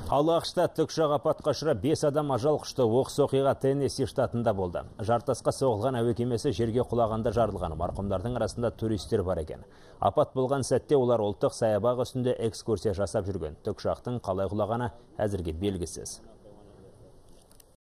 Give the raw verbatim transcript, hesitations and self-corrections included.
Ал ақшта тікұшақ апатқа ұшырап бес адам ажал құшты. Оқыс оқиға Теннесси штатында болды. Жартасқа соғылған әуе кемесі жерге құлағанда жарылған. Марқұмдардың арасында туристер бар екен. Апат болған сәтте олар ұлттық саябақ үстінде экскурсия жасап жүрген. Тікұшақтың қалай құлағаны әзірге белгісіз.